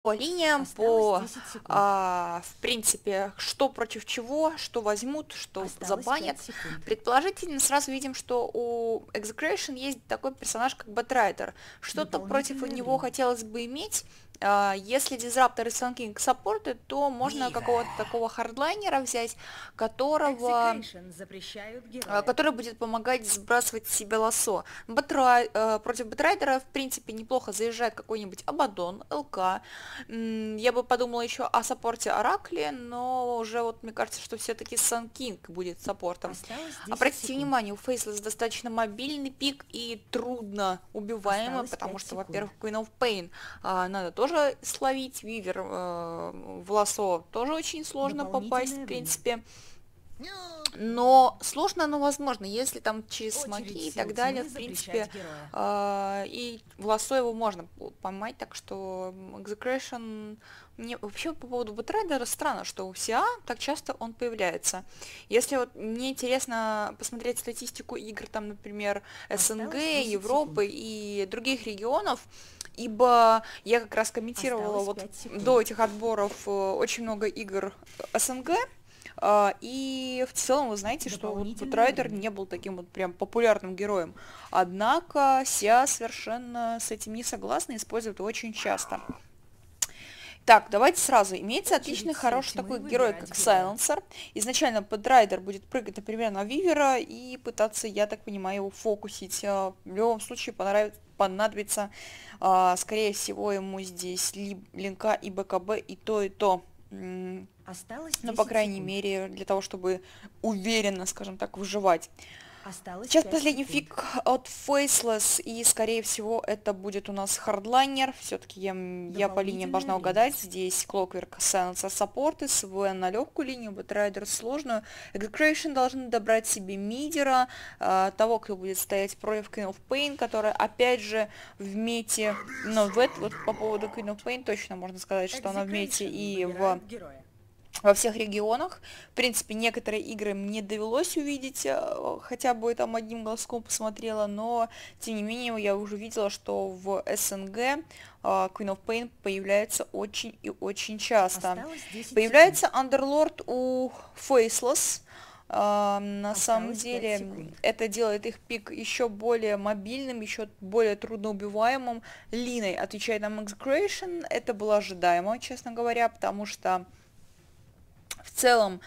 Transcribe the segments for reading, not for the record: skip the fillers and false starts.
По линиям, Осталось по, 10 секунд. в принципе, что против чего, что возьмут, что Осталось забанят. 5 секунд. Предположительно, сразу видим, что у Execration есть такой персонаж, как Batrider. Что-то против Дополнительное него время. хотелось бы иметь. Если Disruptor и Sun King саппорты, то можно какого-то такого хардлайнера взять, которого Execration запрещают героя. который будет помогать сбрасывать с себя лосо. Против Бэтрайдера, в принципе, неплохо заезжает какой-нибудь Абадон, ЛК. Я бы подумала еще о саппорте Оракле, но уже вот мне кажется, что все-таки Сан Кинг будет саппортом. Осталось 10 Обратите секунд. внимание, у Фейслес достаточно мобильный пик и трудно убиваемый, Осталось потому 5 что, секунд. во-первых, Queen of Pain надо тоже словить, Вивер в лосо тоже очень сложно попасть, в Дополнительное время. принципе. Но сложно оно возможно, если там через Очередь смоки и сил так далее, тьмы в принципе, запрещать героя. и в лосо его можно поймать, так что Execration... Мне вообще по поводу Бэтрайдера странно, что у СИА так часто он появляется. Если вот мне интересно посмотреть статистику игр, там, например, СНГ, Осталось 10 секунд. Европы и других регионов, ибо я как раз комментировала Осталось вот 5 секунд. до этих отборов очень много игр СНГ, и в целом вы знаете, что вот Дополнительное Бэтрайдер время. не был таким вот прям популярным героем. Однако Ся совершенно с этим не согласна, использует его очень часто. Так, давайте сразу. Имеется отличный, Очередь сил хороший тьмы такой герой, выбирать как героя. Сайленсер. Изначально Бэтрайдер будет прыгать, например, на Вивера и пытаться, я так понимаю, его фокусить. В любом случае понадобится, скорее всего, ему здесь линка и БКБ, и то, и то. Осталось Ну, по 10 крайней секунд. мере, для того, чтобы уверенно, скажем так, выживать. Осталось Сейчас 5 последний секунд. фиг от Faceless, и, скорее всего, это будет у нас хардлайнер. Все-таки я по линиям Дополнительное должна время. угадать. Здесь Clockwork Silencer саппорты, СВ на легкую линию, Batrider сложную. Execration должны добрать себе мидера, того, кто будет стоять против Queen of Pain, которая, опять же, в мете, но вот по поводу Queen of Pain точно можно сказать, что она в мете Execration и выбирают героя. во всех регионах. В принципе, некоторые игры мне довелось увидеть, хотя бы там одним глазком посмотрела, но, тем не менее, я уже видела, что в СНГ Queen of Pain появляется очень и очень часто. Осталось 10 секунд. Появляется Underlord у Faceless. На самом Осталось 5 деле, секунд. это делает их пик еще более мобильным, еще более трудноубиваемым. Линой отвечает нам Execration. Это было ожидаемо, честно говоря, потому что в целом,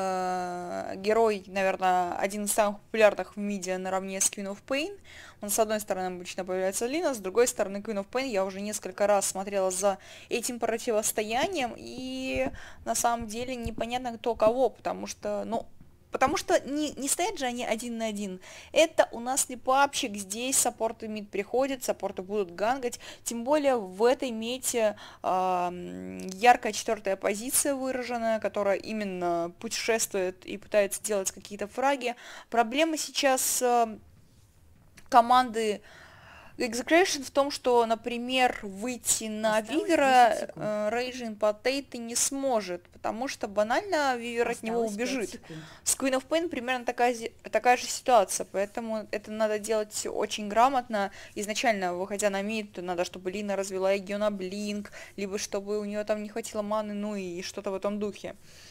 герой, наверное, один из самых популярных в миде наравне с Queen of Pain. Он, с одной стороны, обычно появляется Лина, с другой стороны, Queen of Pain. Я уже несколько раз смотрела за этим противостоянием, и на самом деле непонятно кто кого, потому что не стоят же они один на один. Это у нас не папчик, здесь саппорты мид приходят, саппорты будут гангать, тем более в этой мете яркая четвертая позиция выраженная, которая именно путешествует и пытается делать какие-то фраги. Проблема сейчас команды Execration в том, что, например, выйти на Осталось 10 Вивера секунд. Raging Potato не сможет, потому что банально Вивер от него Осталось 5 убежит. секунд. С Queen of Pain примерно такая же ситуация, поэтому это надо делать очень грамотно. Изначально, выходя на мид, надо, чтобы Лина развела ее на блинк, либо чтобы у нее там не хватило маны, ну и что-то в этом духе.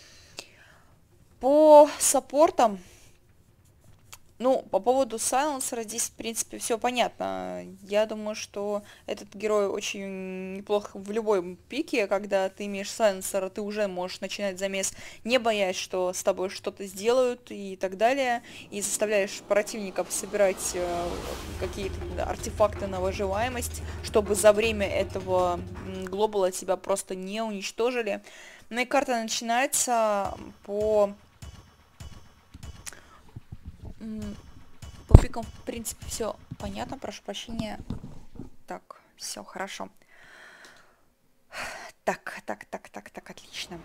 По саппортам, ну, по поводу Сайленсера здесь, в принципе, все понятно. Я думаю, что этот герой очень неплох в любой пике, когда ты имеешь Сайленсера, ты уже можешь начинать замес, не боясь, что с тобой что-то сделают и так далее, и заставляешь противников собирать какие-то артефакты на выживаемость, чтобы за время этого глобала тебя просто не уничтожили. Ну и карта начинается по пикам, в принципе, все понятно, прошу прощения. Так, все хорошо. Так, отлично.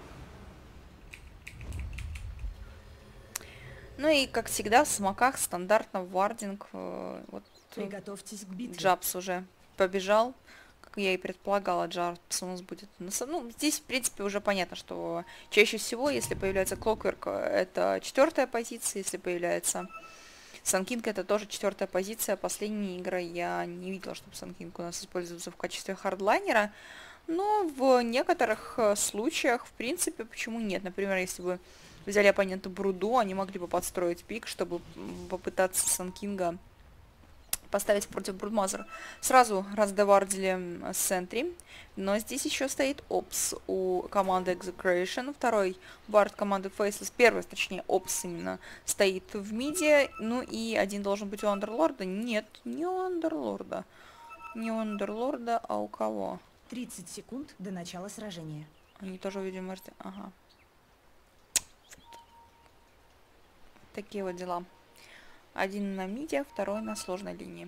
Ну и, как всегда, в смоках стандартно вардинг. Вот Приготовьтесь к битве. Джабс уже побежал. Как я и предполагала, Джабс у нас будет. Ну, здесь, в принципе, уже понятно, что чаще всего, если появляется Clockwork, это четвертая позиция, если появляется Санкинг, это тоже четвертая позиция. Последние игры я не видела, чтобы Санкинг у нас используется в качестве хардлайнера. Но в некоторых случаях, в принципе, почему нет? Например, если бы взяли оппонента Бруду, они могли бы подстроить пик, чтобы попытаться Санкинга поставить против Брудмазера. Сразу раздевардили Сентри, но здесь еще стоит Опс у команды Execration, второй вард команды Faceless, первый, точнее, Опс именно, стоит в миде, ну и один должен быть у Андерлорда. Нет, не у Андерлорда. Не у Андерлорда, а у кого? 30 секунд до начала сражения. Они тоже, видимо, ага. Такие вот дела. Один на миде, второй на сложной линии.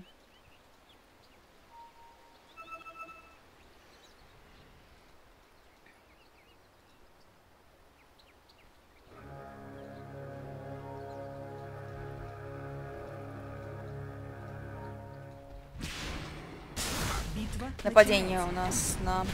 Битва Нападение у нас на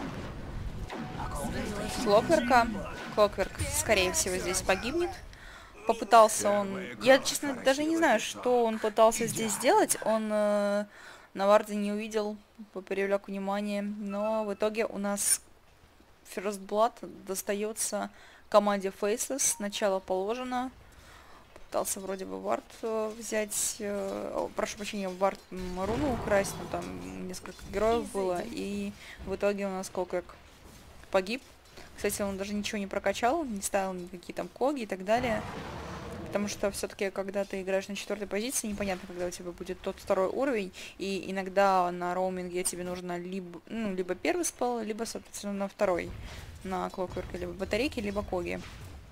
Клокверка. Клокверк, скорее всего, здесь погибнет. Попытался он... Я, честно, даже не знаю, что он пытался здесь сделать. Он на варде не увидел, привлек внимание. Но в итоге у нас First Blood достается команде Faceless. Сначала положено. Пытался вроде бы вард взять... прошу прощения, вард руну украсть. Но там несколько героев было. И в итоге у нас Клокверк погиб. Кстати, он даже ничего не прокачал, не ставил никакие там коги и так далее. Потому что все-таки, когда ты играешь на 4-й позиции, непонятно, когда у тебя будет тот второй уровень. И иногда на роуминге тебе нужно либо, либо первый спел, либо, соответственно, на второй. На Клокверке, либо батарейки, либо коги.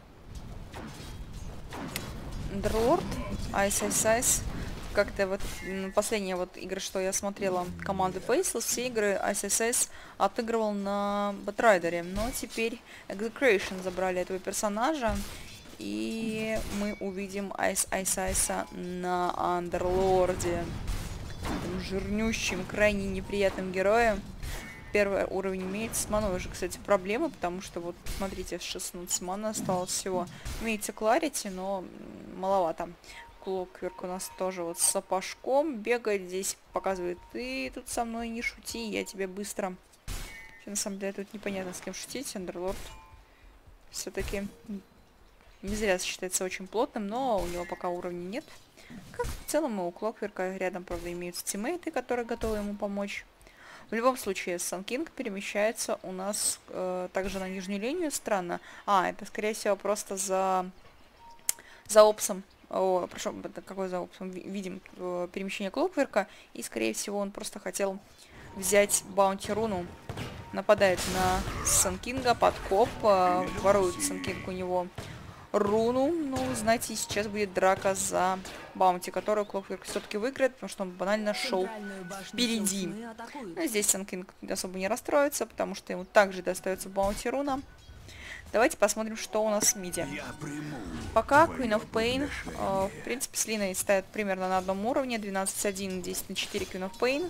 Андерлорд, Айс. Как-то вот последняя вот игра, что я смотрела команды Faceless, все игры ISS отыгрывал на Батрайдере, но теперь Execration забрали этого персонажа, и мы увидим Айса на Андерлорде, этом жирнющим, крайне неприятным героем. Первый уровень имеет с маной уже, кстати, проблемы, потому что вот, смотрите, 16 маны осталось всего. Имеется Кларити, но маловато. Клокверк у нас тоже вот с сапожком бегает здесь, показывает: ты тут со мной не шути, я тебе быстро. Хотя, на самом деле тут непонятно, с кем шутить. Андерлорд все-таки не зря считается очень плотным, но у него пока уровня нет. Как в целом и у Клокверка рядом, правда, имеются тиммейты, которые готовы ему помочь. В любом случае, Санкинг перемещается у нас также на нижнюю линию, странно. Это, скорее всего, просто за опсом. Прошу, какой за опсом? Видим перемещение Клокверка, и, скорее всего, он просто хотел взять баунти руну. Нападает на Санкинга, подкоп, ворует Санкинг у него руну. Ну, знаете, сейчас будет драка за баунти, которую Клокверк все-таки выиграет, потому что он банально шел впереди. Но здесь Санкинг особо не расстроится, потому что ему также достается баунти руна. Давайте посмотрим, что у нас в миде. Пока Queen of Pain, в принципе, с Линой стоят примерно на одном уровне. 12-1, 10-4 Queen of Pain.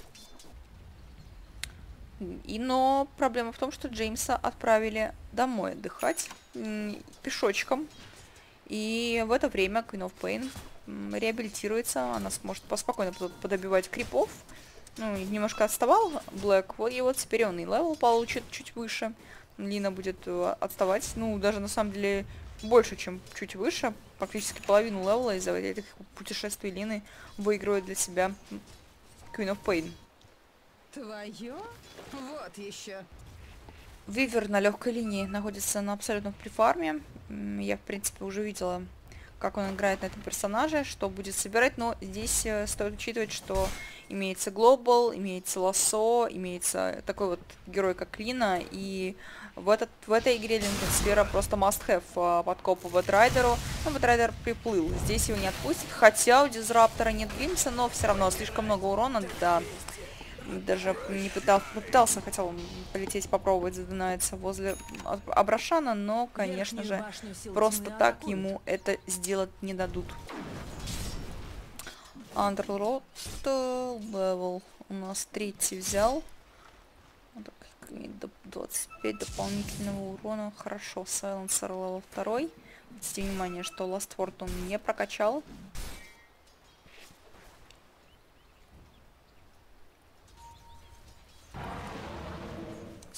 Но проблема в том, что Джеймса отправили домой отдыхать пешочком. И в это время Queen of Pain реабилитируется. Она сможет спокойно подобивать крипов. Ну, немножко отставал Блэк, и вот теперь он и левел получит чуть выше. Лина будет отставать, ну, даже на самом деле больше, чем чуть выше. Практически половину левела из-за этих путешествий Лины выигрывает для себя Queen of Pain. Твое? Вот еще. Вивер на легкой линии находится на абсолютном префарме. Я, в принципе, уже видела, как он играет на этом персонаже, что будет собирать, но здесь стоит учитывать, что имеется Глобал, имеется Лассо, имеется такой вот герой, как Лина, и в этой игре Линкольн Сфера просто must-have подкоп по Бэтрайдеру, но Бэтрайдер приплыл, здесь его не отпустит, хотя у Дизраптора нет Глимса, но все равно слишком много урона, да, даже не попытался, хотел полететь, попробовать задонаться возле Абрашана, но, конечно же, просто так ему это сделать не дадут. Андерлорд левел у нас 3-й взял. Вот так, 25 дополнительного урона. Хорошо, Сайленсер левел 2. Обратите внимание, что Ластворд он не прокачал.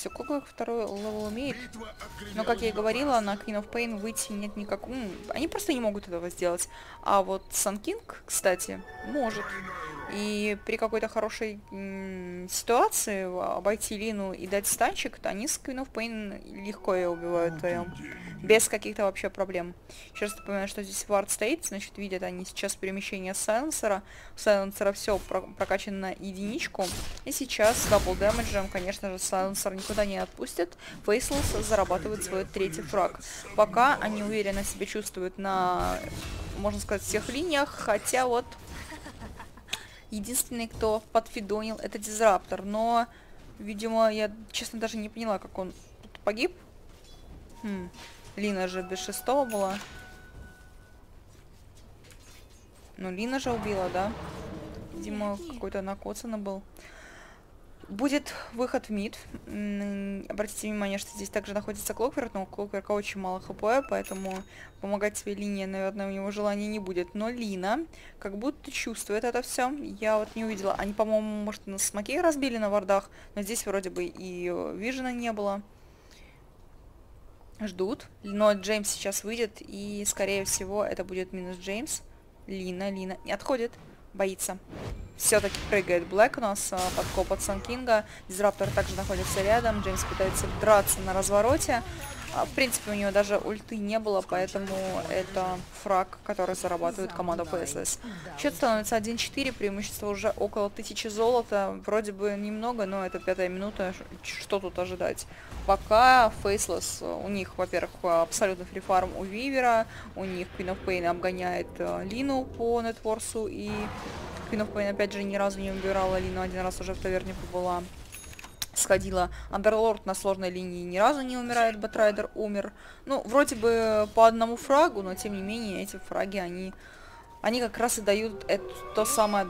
Все, Клокверк второй левел умеет. Но, как я и говорила, на Queen of Pain выйти нет никакого... они просто не могут этого сделать. А вот Sun King, кстати, может. И при какой-то хорошей ситуации обойти Лину и дать станчик, то они с Queen of Pain легко ее убивают вдвоем. Без каких-то вообще проблем. Еще раз напоминаю, что здесь вард стоит, значит, видят они сейчас перемещение сайленсера. У сайленсера все прокачано на единичку. И сейчас с дабл дэмэджем, конечно же, сайленсер никуда не отпустит. Фейслес зарабатывает свой третий фраг. Пока они уверенно себя чувствуют на, можно сказать, всех линиях, хотя вот единственный, кто подфидонил, это Дизраптор. Но, видимо, я, честно, даже не поняла, как он тут погиб. Лина же без шестого была. Ну, Лина же убила, да? Видимо, какой-то накоцанный был. Будет выход в мид. Обратите внимание, что здесь также находится Клокверк, но у Клокверка очень мало хп, поэтому помогать своей линии, наверное, у него желания не будет. Но Лина как будто чувствует это все. Я вот не увидела. Они, по-моему, может, на смоке разбили на вардах, но здесь вроде бы и вижена не было. Ждут. Но Джеймс сейчас выйдет, и, скорее всего, это будет минус Джеймс. Лина не отходит. Боится. Все-таки прыгает Блэк у нас, подкоп от Сан Кинга. Дизраптор также находится рядом. Джеймс пытается драться на развороте. В принципе, у него даже ульты не было, поэтому это фраг, который зарабатывает команда ПСС. Счет становится 1-4, преимущество уже около 1000 золота. Вроде бы немного, но это 5-я минута, что тут ожидать? Пока Faceless, у них, во-первых, абсолютно фрифарм у Вивера, у них Queen of Pain обгоняет Лину по нетворсу, и Queen of Pain опять же ни разу не убирала Лину, один раз уже в таверне побыла. Сходила. Андерлорд на сложной линии ни разу не умирает, Бэтрайдер умер. Ну, вроде бы по одному фрагу, но тем не менее эти фраги, они как раз и дают то самое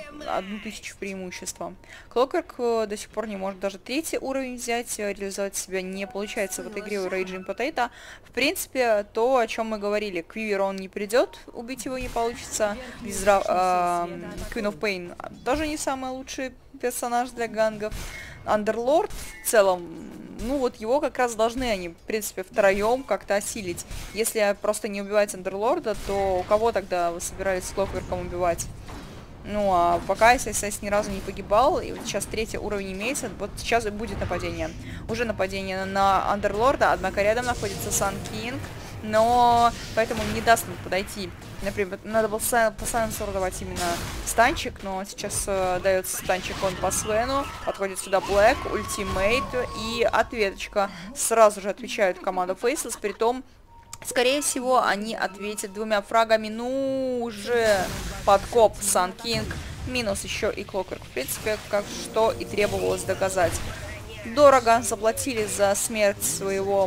1000 преимущества. Клокверк до сих пор не может даже 3-й уровень взять, реализовать себя не получается в этой игре у Raging Potato. В принципе, то, о чем мы говорили, к Виверу он не придет, убить его не получится. Queen of Pain тоже не самый лучший персонаж для гангов. Андерлорд в целом, ну вот его как раз должны они, в принципе, втроем как-то осилить. Если просто не убивать Андерлорда, то у кого тогда вы собирались с Клокверком убивать? Ну, а пока ССС ни разу не погибал, и вот сейчас 3-й уровень имеется, вот сейчас и будет нападение. Уже нападение на Андерлорда, однако рядом находится Сан Кинг, но поэтому не даст ему подойти. Например, надо было по сайленсеру давать именно станчик, но сейчас дается станчик он по Свену, подходит сюда Блэк, ультимейт и ответочка. Сразу же отвечают команда Faceless, притом, скорее всего, они ответят 2 фрагами, ну уже подкоп Сан Кинг, минус еще и Клокверк, в принципе, как что и требовалось доказать. Дорого заплатили за смерть своего...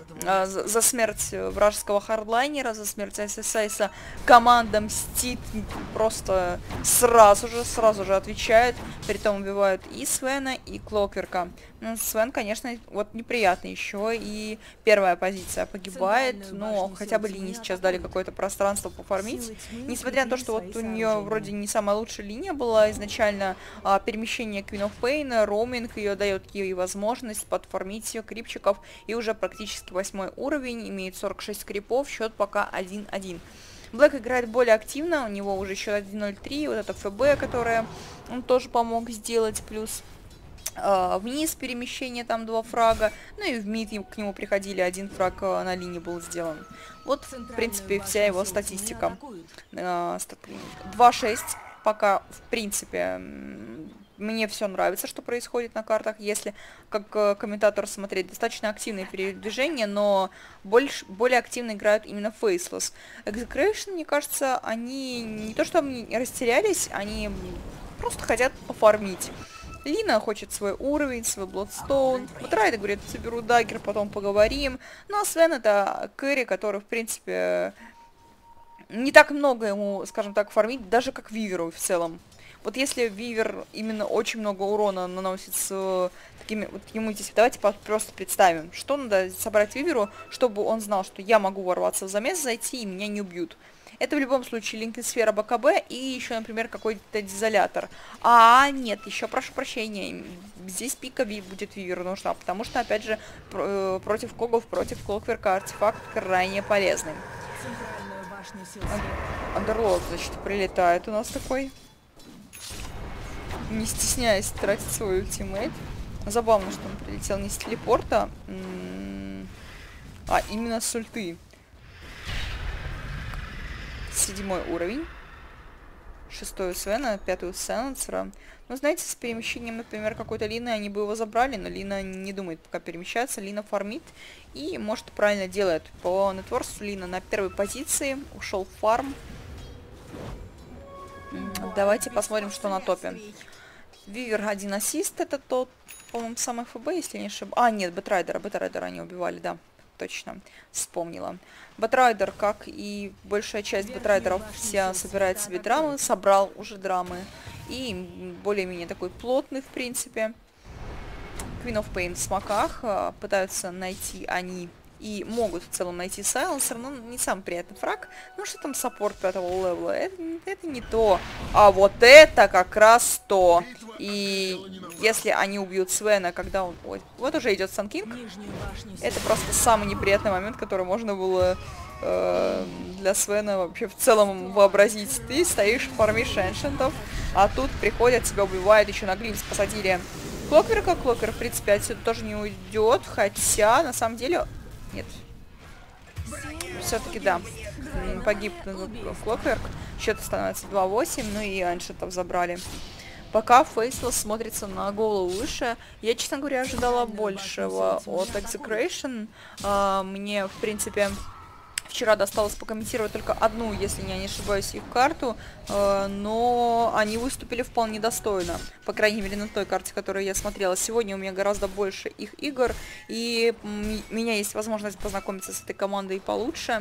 За смерть вражеского хардлайнера, за смерть ССС. Команда мстит просто сразу же отвечает. Притом убивают и Свена, и Клокверка. Ну, Свен, конечно, вот неприятно еще. И первая позиция погибает. Но хотя бы линии сейчас дали какое-то пространство пофармить. Несмотря на то, что вот у нее вроде не самая лучшая линия была изначально, перемещение Queen of Pain, роуминг ее дает ей возможность подфармить крипчиков. И уже практически 8-й уровень, имеет 46 крипов, счет пока 1-1. Блэк играет более активно, у него уже счет 1-0-3, вот это ФБ, которое он тоже помог сделать, плюс вниз перемещение, там 2 фрага, ну и в мид к нему приходили, 1 фраг на линии был сделан. Вот, в принципе, вся его статистика. 2-6, пока, в принципе... Мне все нравится, что происходит на картах, если как комментатор смотреть. Достаточно активные передвижения, но более активно играют именно Faceless. Execration, мне кажется, они не то что растерялись, они просто хотят пофармить. Лина хочет свой уровень, свой Bloodstone. Вот Райда говорит, соберу даггер, потом поговорим. Ну а Свен это кэрри, который, в принципе, не так много ему, скажем так, фармить, даже как Виверу в целом. Вот если Вивер именно очень много урона наносит с такими вот ему здесь, давайте просто представим, что надо собрать Виверу, чтобы он знал, что я могу ворваться в замес, зайти и меня не убьют. Это в любом случае линкенсфера БКБ и еще, например, какой-то дизолятор. А, нет, еще прошу прощения, здесь пика будет Вивер нужна, потому что, опять же, против когов, против Клокверка артефакт крайне полезный. Андерлорд, значит, прилетает у нас такой. Не стесняясь тратить свой ультимейт. Забавно, что он прилетел не с телепорта, а именно с ульты. 7-й уровень. 6-й у Свена, 5-й у Сенсера. Ну, знаете, с перемещением, например, какой-то Лины они бы его забрали, но Лина не думает пока перемещаться. Лина фармит и, может, правильно делает. По нетворсу Лина на первой позиции. Ушел в фарм. Давайте посмотрим, что на топе. Вивер 1 ассист, это тот, по-моему, самый ФБ, если не ошибаюсь. А, нет, Бэтрайдера они убивали, да, точно, вспомнила. Бэтрайдер, как и большая часть Бэтрайдеров, вся собирает себе драмы, собрал уже драмы. И более-менее такой плотный, в принципе. Queen of Pain в смоках, пытаются найти они и могут в целом найти сайленсер, но не самый приятный фраг. Ну что там саппорт 5-го левела? Это не то. А вот это как раз то. И если они убьют Свена, когда он... Ой, вот уже идет Санкинг. Это просто самый неприятный момент, который можно было для Свена вообще в целом вообразить. Ты стоишь, фармишь эншентов, а тут приходят, тебя убивают, еще на глинс посадили Клокверка. Клоквер, в принципе, отсюда тоже не уйдет, хотя на самом деле... Нет. Все-таки да. Погиб Клокверк. Счет становится 2-8. Ну и эншентов забрали. Пока Фейслесс смотрится на голову выше. Я, честно говоря, ожидала большего от Execration. Мне, в принципе, вчера досталось покомментировать только одну, если я не ошибаюсь, их карту, но они выступили вполне достойно, по крайней мере на той карте, которую я смотрела. Сегодня у меня гораздо больше их игр, и у меня есть возможность познакомиться с этой командой получше.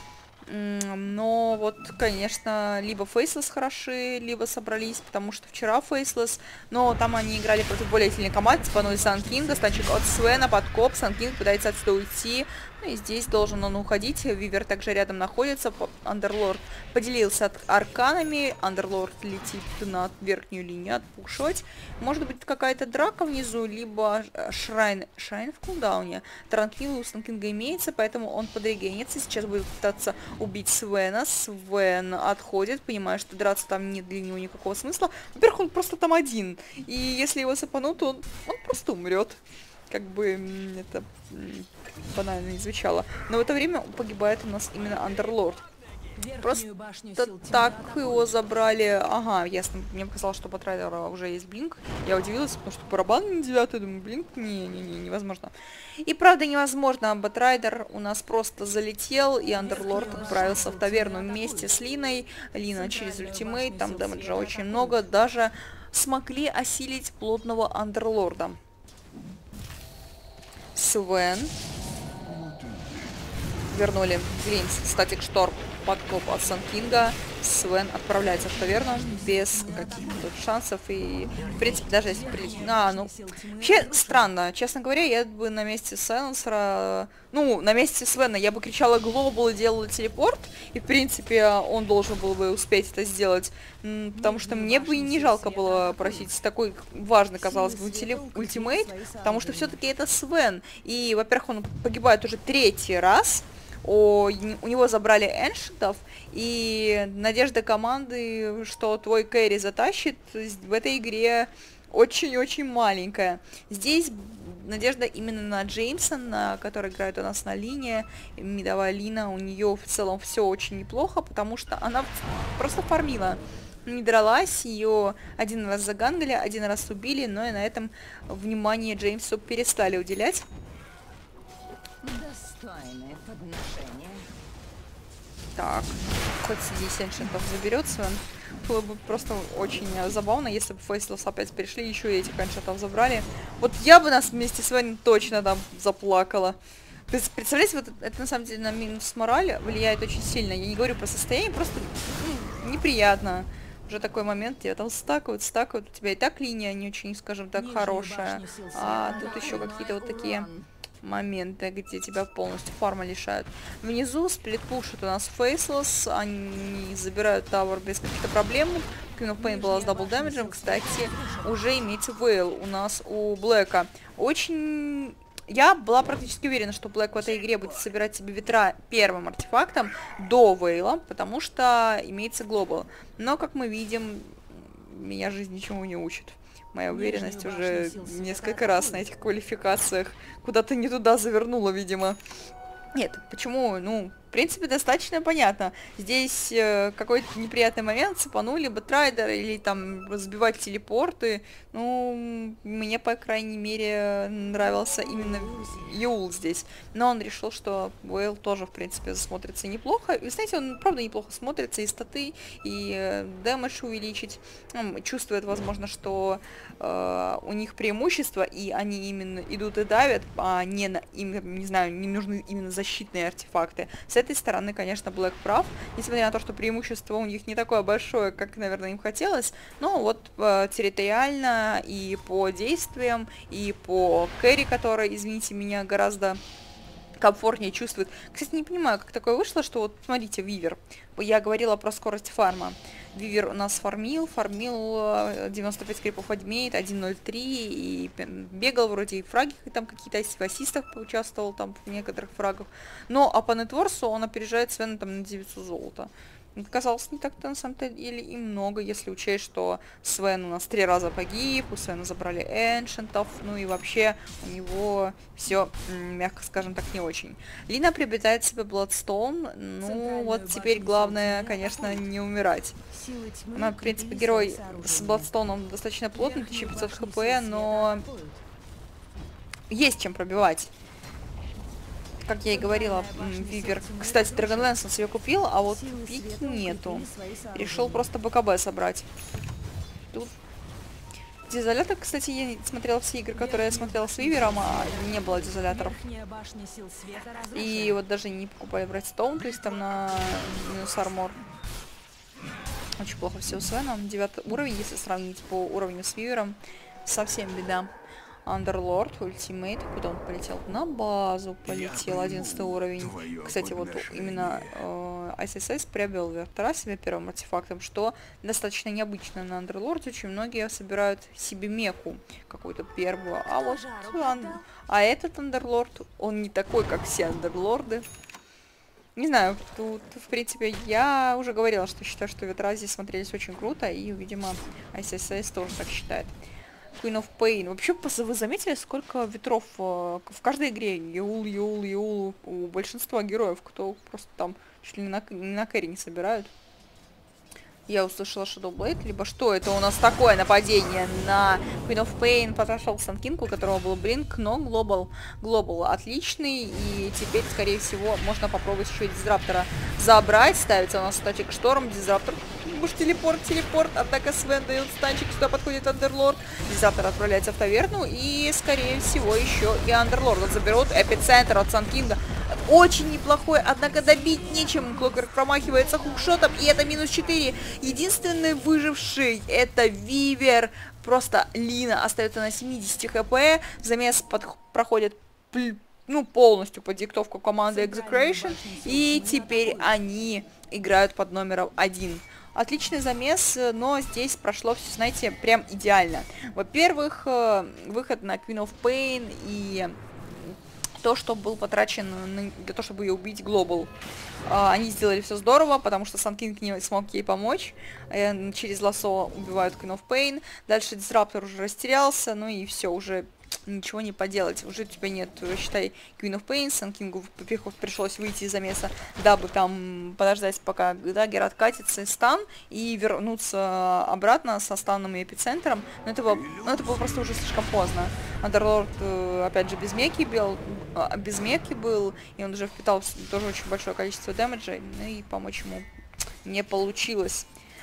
Но вот, конечно, либо Фейслесс хороши, либо собрались, потому что вчера Фейслесс, но там они играли против более сильной команды, цепанули Санкинга, значит, от Свена подкоп, Санкинг пытается отсюда уйти, ну и здесь должен он уходить, Вивер также рядом находится, Андерлорд поделился арканами, Андерлорд летит на верхнюю линию отпушивать, может быть какая-то драка внизу, либо Шрайн в кулдауне, Транквил у Санкинга имеется, поэтому он подрегенится, сейчас будет пытаться убить Свена. Свен отходит, понимая, что драться там нет для него никакого смысла. Во-первых, он просто там один. И если его запанут, то он просто умрет. Как бы это банально не звучало. Но в это время погибает у нас именно Андерлорд. Просто так его забрали. Ага, ясно. Мне показалось, что по трейдеру уже есть блинк. Я удивилась, потому что барабан на 9, думаю, блинк, невозможно. И правда невозможно. Бэтрайдер у нас просто залетел, и Андерлорд отправился в таверну вместе с Линой. Лина через ультимейт, там дэмэджа очень много. Даже смогли осилить плотного Андерлорда. Свен. Вернули Глинс, статик шторм. Подкоп от Санкинга. Свен отправляется в таверну без каких-то шансов. И, в принципе, даже если прилетит... ну... Вообще, странно. Честно говоря, я бы на месте Сайленсера... Ну, на месте Свена я бы кричала глобал и делала телепорт. И, в принципе, он должен был бы успеть это сделать. Потому что мне бы и не жалко было просить такой важный, казалось бы, ультимейт. Потому что все-таки это Свен. И, во-первых, он погибает уже 3-й раз. У него забрали эншентов, и надежда команды, что твой кэрри затащит, в этой игре очень-очень маленькая. Здесь надежда именно на Джеймсон, который играет у нас на линии, мидовая Лина, у нее в целом все очень неплохо, потому что она просто фармила. Не дралась, ее один раз загангали, один раз убили, но и на этом внимание Джеймсу перестали уделять. Достойное подношение. Так, хоть здесь эншентов заберет Свен. Было бы просто очень забавно, если бы Фейслесс опять пришли, еще и этих эншентов забрали. Вот я бы нас вместе с Свен точно там заплакала. Представляете, вот это на самом деле на минус мораль влияет очень сильно. Я не говорю про состояние, просто неприятно. Уже такой момент, тебя там стакают, у тебя и так линия не очень, скажем так, хорошая. А тут еще какие-то вот такие моменты, где тебя полностью фарма лишают. Внизу сплит пушит у нас Faceless, они забирают Тавер без каких-то проблем. Queen of Pain была с дабл дэмэджем, кстати, уже имеется Вейл у нас у Блэка. Очень... Я была практически уверена, что Блэк в этой игре будет собирать себе ветра первым артефактом до Вейла, потому что имеется Глобал. Но, как мы видим, меня жизнь ничему не учит. Моя уверенность уже несколько раз на этих квалификациях куда-то не туда завернула, видимо. Нет, почему? Ну, в принципе, достаточно понятно. Здесь какой-то неприятный момент, цепанули бы трайдер или там разбивать телепорты. Ну, мне, по крайней мере, нравился именно Юл здесь. Но он решил, что Вейл тоже, в принципе, смотрится неплохо. И, знаете, он, правда, неплохо смотрится, и статы, и дэмэдж увеличить. Чувствует, возможно, что у них преимущество, и они именно идут и давят, а не, им, не знаю, не нужны именно защитные артефакты. С этой стороны, конечно, Блэк прав, несмотря на то, что преимущество у них не такое большое, как, наверное, им хотелось, но вот территориально и по действиям, и по кэрри, которая, извините меня, гораздо комфортнее чувствует. Кстати, не понимаю, как такое вышло, что вот, смотрите, Вивер. Я говорила про скорость фарма. Вивер у нас фармил 95 крипов адмейт, 1.03, и бегал вроде и фраги там какие-то, в ассистах поучаствовал там в некоторых фрагах. Но а по нетворсу он опережает Свена там на 900 золота. Казалось, не так-то на самом деле и много, если учесть, что Свен у нас 3 раза погиб, у Свена забрали эншентов, ну и вообще у него все, мягко скажем так, не очень. Лина приобретает себе Bloodstone, ну вот теперь главное, конечно, не умирать. Она, в принципе, герой с Bloodstone достаточно плотный, 1500 хп, но есть чем пробивать. Как я и говорила, Вивер. Кстати, Dragonlance он себе купил, а вот пики нету. Решил просто БКБ собрать. Тут дизолятор, кстати, я смотрела все игры, которые я смотрела с Вивером, а не было дизоляторов. И вот даже не покупаю брать Стоун, то есть там на минус армор. Очень плохо все у Свена. 9 уровень, если сравнить по уровню с Вивером. Совсем беда. Underlord, ультимейт, куда он полетел? На базу полетел, 11 уровень. Кстати, вот именно ISS приобрел Вертера себе первым артефактом, что достаточно необычно на Underlord. Очень многие собирают себе меку какую-то первую. А вот этот Underlord, он не такой, как все Underlorды. Не знаю, тут, в принципе, я уже говорила, что считаю, что ветра здесь смотрелись очень круто, и, видимо, ISS тоже так считает. Queen of Pain. Вообще, вы заметили, сколько ветров в каждой игре? Еул у большинства героев, кто просто там чуть ли не на кэрри не собирают. Я услышала Shadow Blade, либо что это у нас такое нападение на Queen of Pain, потрошил Sun King, у которого был блинк, но Global отличный, и теперь, скорее всего, можно попробовать еще и Дизраптора забрать. Ставится у нас статик Шторм, Дизраптор, телепорт, атака Свен дает станчик, сюда подходит Андерлорд, Дизраптор отправляется в таверну, и, скорее всего, еще и Андерлорда заберут, эпицентр от Sun King'а. Очень неплохой, однако добить нечем. Клокерк промахивается хукшотом, и это минус 4. Единственный выживший это Вивер. Просто Лина остается на 70 хп. Замес проходит полностью под диктовку команды Execration. И теперь они играют под номером 1. Отличный замес, но здесь прошло все, знаете, прям идеально. Во-первых, выход на Queen of Pain и то, что был потрачен для того, чтобы ее убить Global. Они сделали все здорово, потому что Sun King не смог ей помочь. Через лассо убивают Queen of Pain. Дальше Disruptor уже растерялся, ну и все, уже ничего не поделать. Уже у тебя нет, считай, Queen of Pain. Sun King'у пришлось выйти из замеса, дабы там подождать, пока Даггер откатится из стан, и вернуться обратно со станом и эпицентром. Но это было просто уже слишком поздно. Underlord, опять же, без меки был, и он уже впитал тоже очень большое количество дэмэджа, ну и помочь ему не получилось.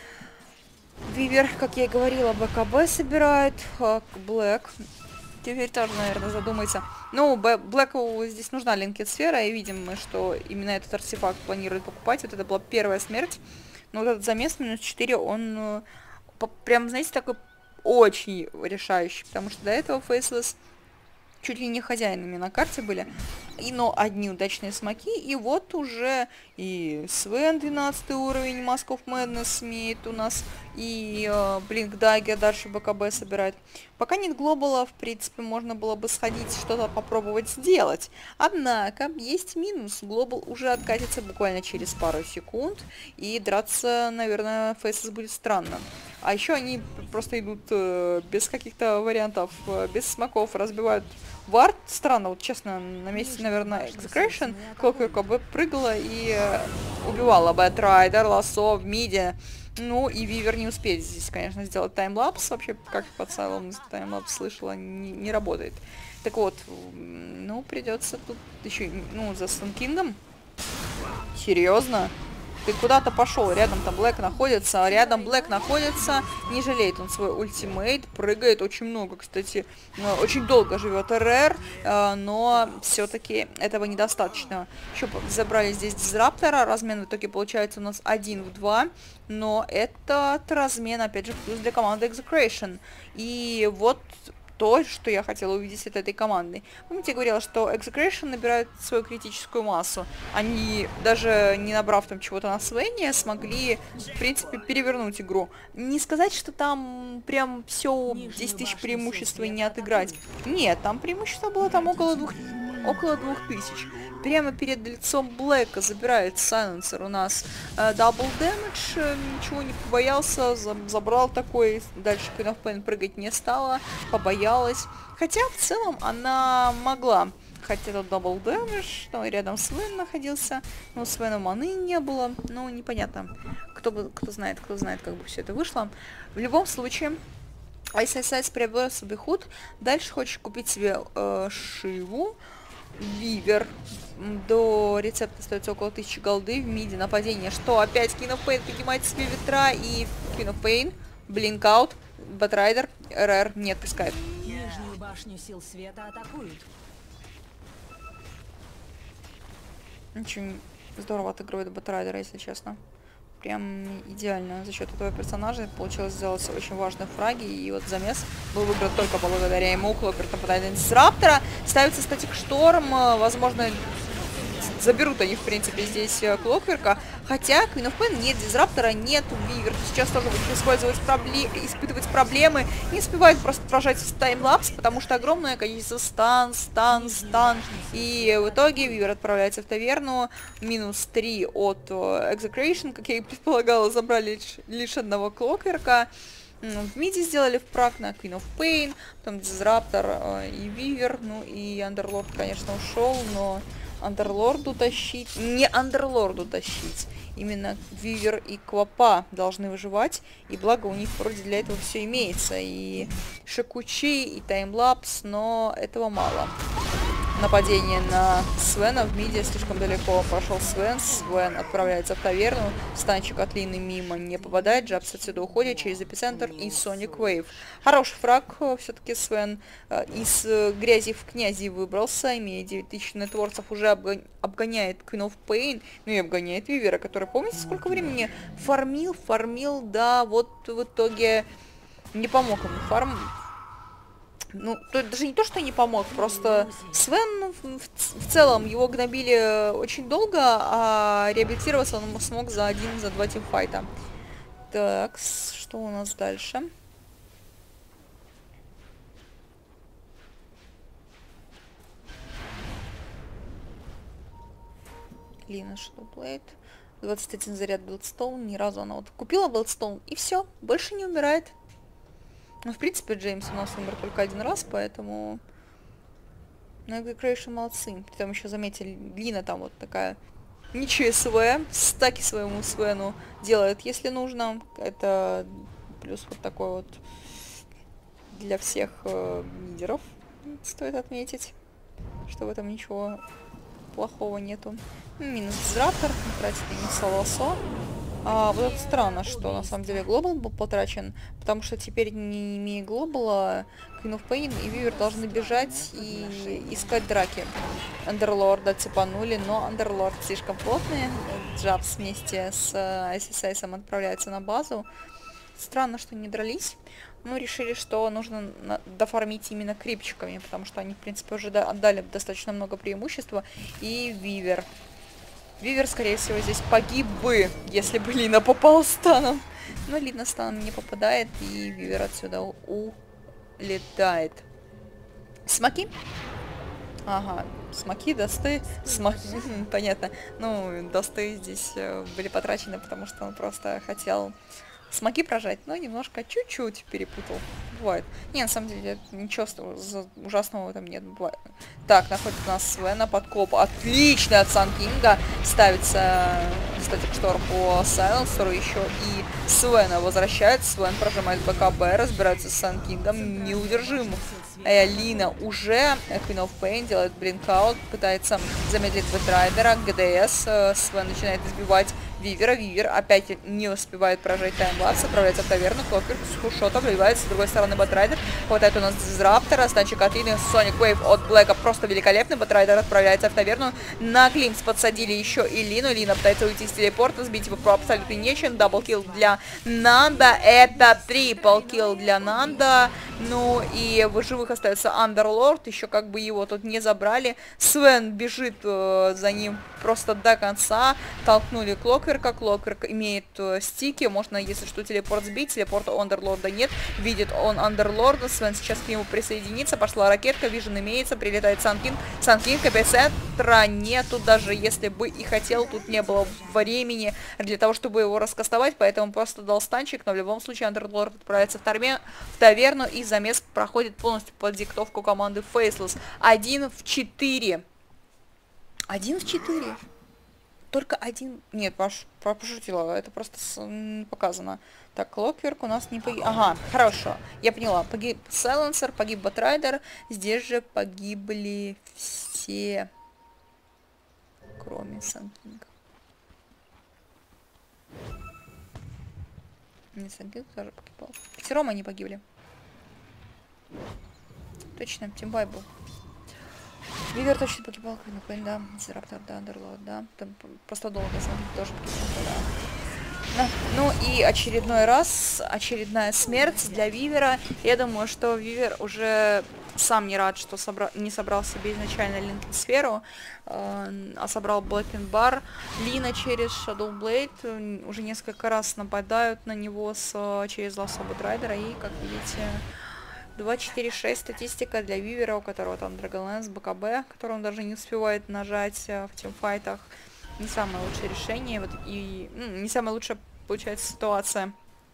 Вивер, как я и говорила, БКБ собирает, Блэк теперь тоже, наверное, задумается. Ну, Блэку здесь нужна линкет-сфера, и видим мы, что именно этот артефакт планирует покупать. Вот это была первая смерть. Но вот этот замес минус 4, он прям, знаете, такой очень решающий, потому что до этого Faceless чуть ли не хозяинами на карте были. Но одни удачные смоки, и вот уже и Свен 12 уровень Mask of Madness имеет у нас, и Blink Dagger дальше БКБ собирает. Пока нет глобала, в принципе, можно было бы сходить, что-то попробовать сделать. Однако, есть минус. Глобал уже откатится буквально через пару секунд, и драться, наверное, Фейсес будет странно. А еще они просто идут без каких-то вариантов, без смоков, разбивают вард. Странно, вот честно, на месте, наверное, Execration, Clockwork бы прыгала и убивала Бэтрайдер, Лассо в миде. Ну, и Вивер не успеет здесь, конечно, сделать таймлапс. Вообще, как под Сайлом таймлапс слышала, не работает. Так вот, ну, придется тут еще, ну, за Станкингом. Серьезно? Ты куда-то пошел, рядом там Блэк находится, не жалеет он свой ультимейт, прыгает очень много, кстати, очень долго живет РР, но все-таки этого недостаточно. Еще забрали здесь Дизраптора, размен в итоге получается у нас 1 в 2, но этот размен, опять же, плюс для команды Execration. И вот то, что я хотела увидеть от этой команды. Помните, я говорила, что Execration набирают свою критическую массу. Они, даже не набрав там чего-то на Свене, смогли, в принципе, перевернуть игру. Не сказать, что там прям все 10 тысяч преимущества и не отыграть. Нет, там преимущество было там около 2000. Прямо перед лицом Блэка забирает Сайленсер у нас дабл дэмэдж, ничего не побоялся, забрал такой, дальше Queen of Pain прыгать не стала, побоялась. Хотя в целом она могла, хотя тут дабл дэмэдж, но рядом Свен находился, но Свена маны не было, ну непонятно, кто знает, как бы все это вышло. В любом случае, ISIS приобрел себе худ, дальше хочешь купить себе Шиву, Вивер. До рецепта остается около 1000 голды в миде. Нападение. Что? Опять Queen of Pain поднимает себе ветра и Queen of Pain. Blink Out. Бэтрайдер. РР не отпускает. Нижнюю башню сил света атакуют. Очень здорово отыгрывает Бэтрайдера, если честно. Прям идеально за счет этого персонажа получилось сделать очень важные фраги. И вот замес был выигран только благодаря ему. Клокер нападает на Дизраптора. Ставится статик Шторм. Возможно, заберут они, в принципе, здесь Клокверка. Хотя Queen of Pain нет Дизраптора, нет Вивер. Сейчас тоже будет испытывать проблемы. Не успевает просто прожать в таймлапс, потому что огромное количество стан. И в итоге Вивер отправляется в таверну. Минус 3 от Execration, как я и предполагала, забрали лишь одного Клокверка. В миде сделали впраг на Queen of Pain, потом Дизраптор и Вивер. Ну и Андерлорд, конечно, ушел, но Андерлорду тащить... Не Андерлорду тащить. Именно Вивер и Квапа должны выживать. И благо у них вроде для этого все имеется. И Шакучи, и таймлапс, но этого мало. Нападение на Свена в миде слишком далеко пошел Свен. Свен отправляется в таверну. Станчик от Лины мимо не попадает. Джабс отсюда уходит через эпицентр и Sonic Wave. Хороший фраг. Все-таки Свен из грязи в князи выбрался. Имея 9000 нетворцев, уже обгоняет Queen of Pain. Ну и обгоняет Вивера, который, помните, сколько времени фармил, да, вот в итоге не помог ему Ну, даже не то, что не помог, просто Свен в целом его гнобили очень долго, а реабилитироваться он смог за 1-2 тимфайта. Так, что у нас дальше? Лина Shadowblade. 21 заряд Bloodstone, ни разу она вот купила Bloodstone, и все, больше не умирает. Ну, в принципе, Джеймс у нас умер только один раз, поэтому... Ну, Execration молодцы. Там еще заметили, Лина там вот такая... Ничего СВ, стаки своему Свену делает, если нужно. Это плюс вот такой вот для всех лидеров, стоит отметить, что в этом ничего плохого нету. Минус Дизраптор, тратит минус Лассо. Вот это странно, что на самом деле глобал был потрачен, потому что теперь, не имея глобала, Queen of Pain и Вивер должны бежать и искать драки. Андерлорда цепанули, но Андерлорд слишком плотный. Джабс вместе с ISIS отправляется на базу. Странно, что не дрались. Ну, решили, что нужно дофармить именно крипчиками, потому что они, в принципе, уже отдали достаточно много преимущества. И Вивер. Вивер, скорее всего, здесь погиб бы, если бы Лина попала станом. Но Лина станом не попадает, и Вивер отсюда улетает. Смоки? Ага, смоки, досты, смоки, понятно. Ну, досты здесь были потрачены, потому что он просто хотел смоки прожать, но немножко, чуть-чуть перепутал. Бывает. Не, на самом деле, ничего ужасного в этом нет. Бывает. Так, находит у нас Свена, подкоп. Отлично от Сан Кинга. Ставится статик штор по Сайленсеру еще. И Свена возвращается. Свен прожимает БКБ, разбирается с Сан Кингом. Неудержим. Лина уже Queen of Pain делает блинкаут, пытается замедлить Бэтрайдера. ГДС. Свен начинает избивать Вивера. Вивер опять не успевает прожать таймлапс, отправляется в таверну. Клокер с хушотом вливается с другой стороны Бэтрайдер. Хватает у нас Дизраптора, станчик от Лины, Соник Вейв от Блэка просто великолепный. Бэтрайдер отправляется в таверну. На Глимс подсадили еще и Лину. Лина пытается уйти с телепорта, сбить его абсолютно нечем. Даблкилл для Нанда. Это триплкилл для Нанда. Ну и в живых остается Андерлорд. Еще как бы его тут не забрали. Свен бежит за ним просто до конца. Толкнули Клокверка. Клокверк имеет стики. Можно, если что, телепорт сбить. Телепорта у Андерлорда нет. Видит он Андерлорда. Свен сейчас к нему присоединится. Пошла ракетка. Вижен имеется. Прилетает Санкинг. Санкинг, эпицентра нету. Даже если бы и хотел, тут не было времени для того, чтобы его раскастовать. Поэтому просто дал станчик. Но в любом случае Андерлорд отправляется в таверну. И замес проходит полностью под диктовку команды Faceless. 1 в 4. 1 в 4. Только один... Нет, пошутила. Это просто показано. Так, Клокверк у нас не погиб... Ага, хорошо. Я поняла. Погиб Сайленсер, погиб Бэтрайдер. Здесь же погибли все, кроме Санкинга. Не, Санкинг тоже погибал. Пятером они погибли. Точно, Тимбай был. Вивер точно погибал, да, Дизраптор, да, Андерлорд, да. Там просто долго Санкинг тоже погибал, да. Ну и очередная смерть для Вивера. Я думаю, что Вивер уже сам не рад, что не собрал себе изначально Линкен-сферу, а собрал Блэкенбар. Лина через Shadow Blade уже несколько раз нападают на него через лассо Бэтрайдера. И, как видите, 2-4-6 статистика для Вивера, у которого там Dragonlance, БКБ, который он даже не успевает нажать в тимфайтах. Не самое лучшее решение, вот, и не самая лучшая получается ситуация.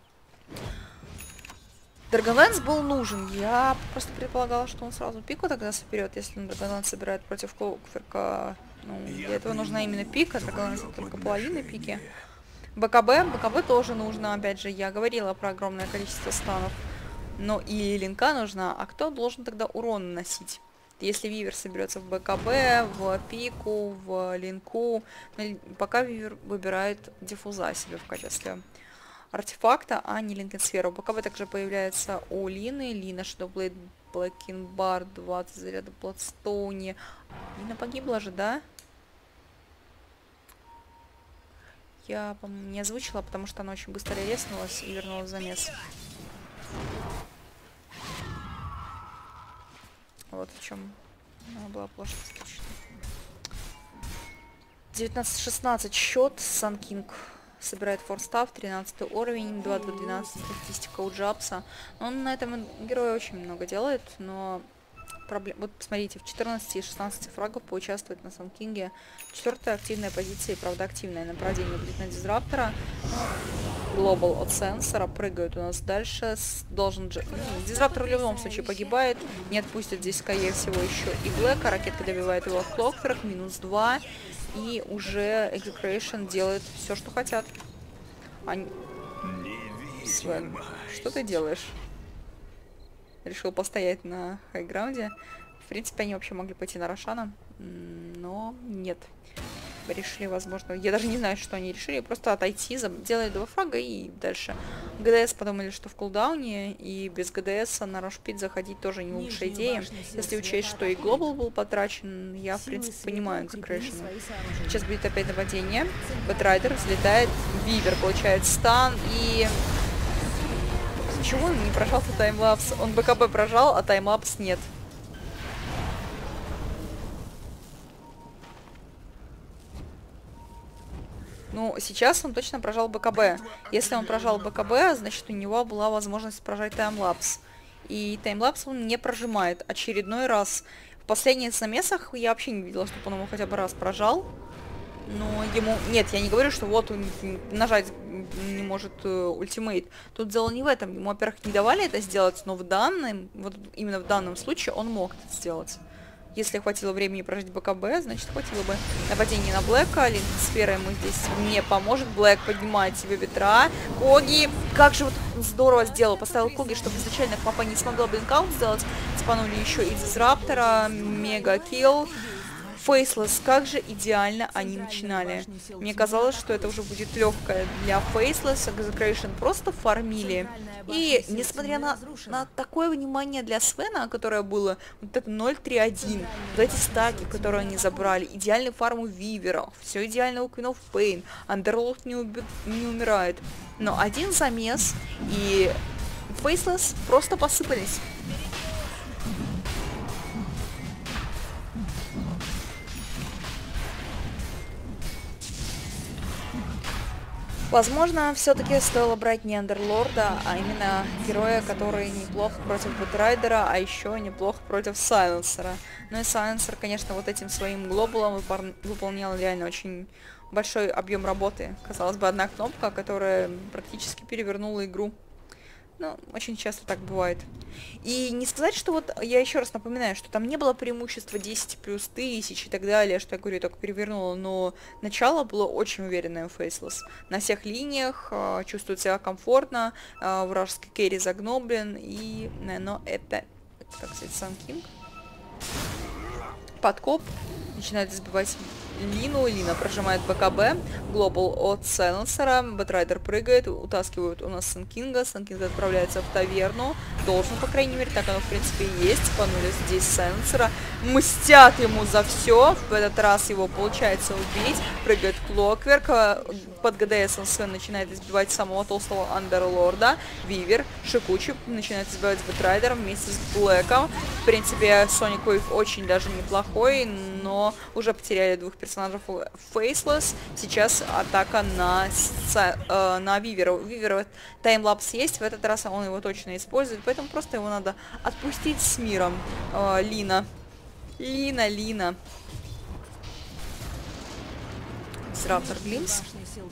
Dragonlance был нужен. Я просто предполагала, что он сразу пику тогда соберет, если он Dragonlance собирает против Клокверка. Ну, для этого нужна именно пика, Dragonlance только половина пики. БКБ тоже нужно, опять же, я говорила про огромное количество станов. Но и линка нужна, а кто должен тогда урон наносить? Если Вивер соберется в БКБ, в пику, в линку, пока Вивер выбирает диффуза себе в качестве артефакта, а не Линкен-сферу. БКБ также появляется у Лины. Лина, Shadowblade, Блэкенбар, 20 зарядов Бладстоуни. Лина погибла же, да? Я, по-моему, не озвучила, потому что она очень быстро реснулась и вернулась в замес. Вот в чем она была плохо встречена. 19-16 счет. Санкинг собирает форстав, 13 уровень, 2-12 статистика у Джабса. Он на этом герое очень много делает, но вот посмотрите, в 14 и 16 фрагов поучаствует на Санкинге. 4-я активная позиция, и правда активная нападение будет на Дизраптора. Глобал от сенсора, прыгают у нас дальше. Дизраптор в любом случае погибает. Не отпустят здесь, скорее всего, еще и Блэка. Ракетка добивает его в Клокверк, -2. И уже Execration делает все, что хотят. Свен, что ты делаешь? Решил постоять на хайграунде. В принципе, они вообще могли пойти на Рошана, но нет. Решили, возможно, я даже не знаю, что они решили, просто отойти, делали 2 фрага и дальше. ГДС подумали, что в кулдауне, и без ГДС на Рошпит заходить тоже не лучшая идея. Если учесть, что и Глобал был потрачен, я, в принципе, понимаю Execration. Сейчас будет опять нападение. Бэтрайдер взлетает, Вивер получает стан, и Почему он не прожался таймлапс? Он БКБ прожал, а таймлапс нет. Ну, сейчас он точно прожал БКБ. Если он прожал БКБ, значит у него была возможность прожать таймлапс. И таймлапс он не прожимает. Очередной раз. В последних замесах я вообще не видела, чтобы он его хотя бы раз прожал. Но ему... Нет, я не говорю, что вот он нажать не может ультимейт. Тут дело не в этом. Ему, во-первых, не давали это сделать, но вот именно в данном случае он мог это сделать. Если хватило времени прожить БКБ, значит хватило бы. Нападение на Блэка. Линк сферой ему здесь не поможет. Блэк поднимает себе ветра. Коги. Как же вот здорово сделал. Поставил Коги, чтобы изначально Папа не смогла блинкаут сделать. Спанули еще и Дизраптора. Мега килл. Фейслесс, как же идеально они начинали. Мне казалось, что это уже будет легкое для Фейслесс. Execration просто фармили. И несмотря на такое внимание для Свена, которое было, вот это 0-3-1, вот эти стаки, которые они забрали, идеальный фарм у Виверов, все идеально у Queen of Pain, Андерлорд не умирает. Но один замес, и Фейслесс просто посыпались. Возможно, все-таки стоило брать не Андерлорда, а именно героя, который неплохо против Бэтрайдера, а еще неплохо против Сайленсера. Ну и Сайленсер, конечно, вот этим своим глобалом выполнял реально очень большой объем работы. Казалось бы, одна кнопка, которая практически перевернула игру. Ну, очень часто так бывает. И не сказать, что вот, я еще раз напоминаю, что там не было преимущества 10 плюс 1000 и так далее, что я говорю, только перевернула, но начало было очень уверенное у Фейслесс. На всех линиях, чувствует себя комфортно, вражеский керри загноблен, и, но это, как сказать, Сан Кинг. Подкоп, начинает избивать Лину, Лина прожимает БКБ, глобал от Сайленсера, Бэтрайдер прыгает, утаскивают у нас Сан Кинга отправляется в таверну, должен, по крайней мере, так оно в принципе и есть, панули здесь Сайленсера, мстят ему за все, в этот раз его получается убить, прыгает Клокверк, под ГДС Свен начинает избивать самого толстого Андерлорда, Вивер, Шикучи начинает избивать Бэтрайдера вместе с Блэком, в принципе, Соник Уэйв очень даже неплохой, но уже потеряли двух персонажей Фейслесс. Сейчас атака на Вивера. У Вивера таймлапс есть, в этот раз он его точно использует, поэтому просто его надо отпустить с миром. Лина. Лина. Дизраптор Глимс.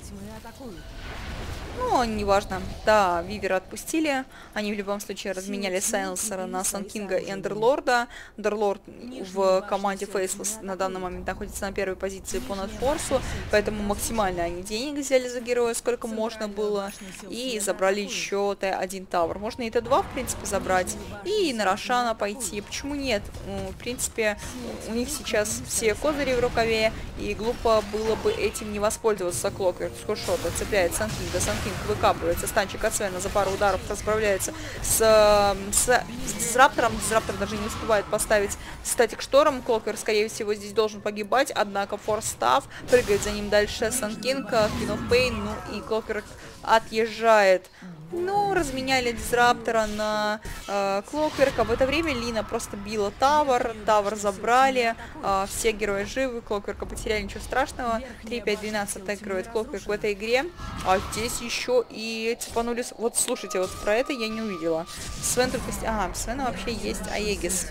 Ну, неважно. Да, Вивера отпустили. Они в любом случае разменяли Сайленсера на Сан Кинга и Андерлорда. Андерлорд в команде Фейслесс на данный момент находится на первой позиции по нетфорсу, поэтому максимально они денег взяли за героя, сколько можно было, и забрали еще Т1 Тавр. Можно и Т2, в принципе, забрать, и на Рошана пойти. Почему нет? В принципе, у них сейчас все козыри в рукаве, и глупо было бы этим не воспользоваться. Клокверк с хедшота цепляет Сан Кинга, выкапывается, станчик от Свена за пару ударов расправляется с Дизраптором. Дизраптор даже не успевает поставить статик шторм. Клокер, скорее всего, здесь должен погибать, однако форс-став, прыгает за ним дальше Сан Кинг, Queen of Pain, ну и Клокер отъезжает. Ну, разменяли Дизраптора на Клокверка. В это время Лина просто била Тавр. Тавр забрали. Все герои живы. Клокверка потеряли, ничего страшного. 3-5-12 отыгрывает Клокверк в этой игре. А здесь еще и цепанули... Вот, слушайте, вот про это я не увидела. Свен только... Ага, Свена вообще есть Аегис.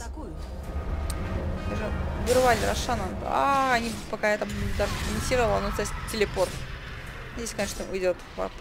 Даже вырвали Рошана. Они пока это даже комментировала, но то есть телепорт. Здесь, конечно, уйдет.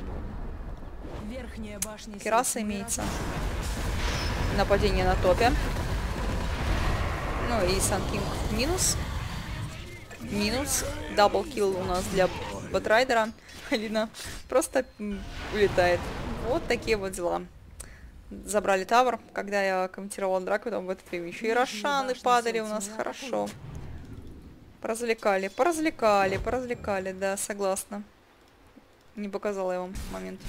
Кераса имеется. Нападение на топе. Ну и Сан Кинг минус. Минус. Даблкилл у нас для Бэтрайдера. Лина просто улетает. Вот такие вот дела. Забрали Тавр. Когда я комментировала драку, там в это время еще и Рошаны падали у нас. Хорошо. Поразвлекали, да, согласна. Не показала я вам момент.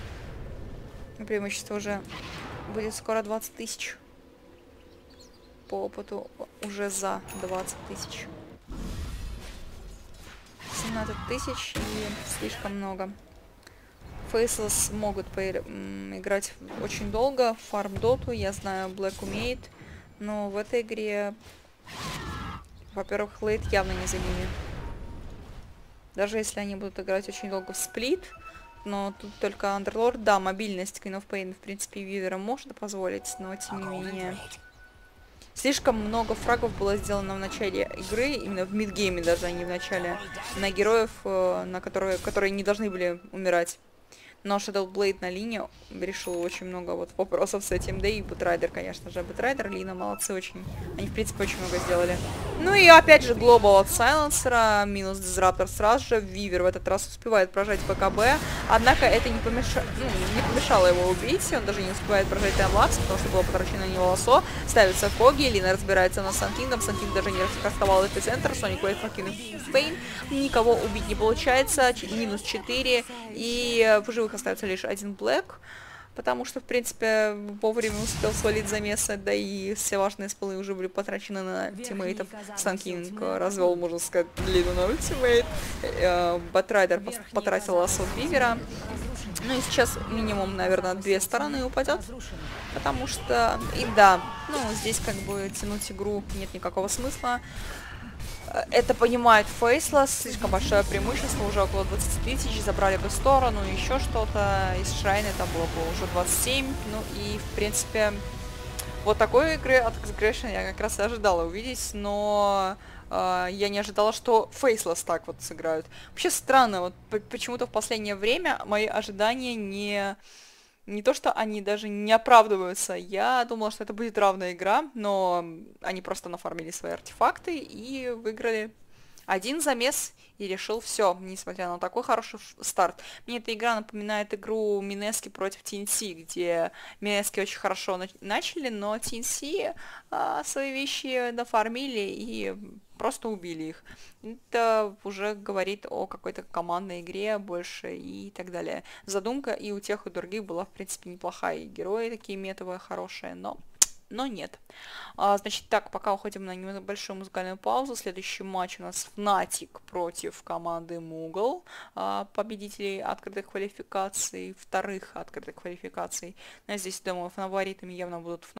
Преимущество уже будет скоро 20 000. по опыту уже за 20 тысяч. 17 тысяч и слишком много. Faceless могут играть очень долго, фарм доту, я знаю, Black умеет, но в этой игре, во-первых, лейт явно не за ними. Даже если они будут играть очень долго в сплит, но тут только Underlord, да, мобильность Queen of Pain, в принципе, Вивера может позволить, но тем не менее. Слишком много фрагов было сделано в начале игры, именно в мидгейме даже, а не в начале, на героев, которые не должны были умирать. Но Shadow Blade на Лине решил очень много вот вопросов с этим. Да и Бутрайдер, конечно же. Бутрайдер, Лина, молодцы очень. Они, в принципе, очень много сделали. Ну и опять же Global от Сайленсера. Минус Дизраптор сразу же. Вивер в этот раз успевает прожать БКБ. Однако это не помешало его убить. Он даже не успевает прожать таймлапс, потому что было потрачено на него лосо. Ставится Коги. Лина разбирается на Санкингом. Санкинг даже не раскастовал эпицентр. Соник Уэйт Факин Пейн. Никого убить не получается. Минус 4. И в живых остается лишь один Блэк, потому что, в принципе, вовремя успел свалить замесы, да и все важные спылы уже были потрачены на тиммейтов. Санкинг развел, можно сказать, Лину на ультимейт. Батрайдер потратил лассо Вивера. Ну и сейчас минимум, наверное, 2 стороны упадет, потому что, и да, ну здесь как бы тянуть игру нет никакого смысла. Это понимает Faceless, слишком большое преимущество, уже около 20 тысяч, забрали бы сторону, еще что-то, из Шрайна там было бы уже 27, ну и в принципе вот такой игры от X-Gration я как раз и ожидала увидеть, но я не ожидала, что Faceless так вот сыграют. Вообще странно, вот почему-то в последнее время мои ожидания не то, что они даже не оправдываются. Я думала, что это будет равная игра, но они просто нафармили свои артефакты и выиграли один замес и решил все, несмотря на такой хороший старт. Мне эта игра напоминает игру Минески против TNC, где Минески очень хорошо начали, но TNC свои вещи нафармили и просто убили их. Это уже говорит о какой-то командной игре больше и так далее. Задумка и у тех, и у других была, в принципе, неплохая. И герои такие метовые, хорошие, но нет. Значит, так, пока уходим на небольшую музыкальную паузу. Следующий матч у нас Fnatic против команды Moogle, победителей открытых квалификаций, вторых открытых квалификаций. Но здесь, думаю, фаворитами явно будут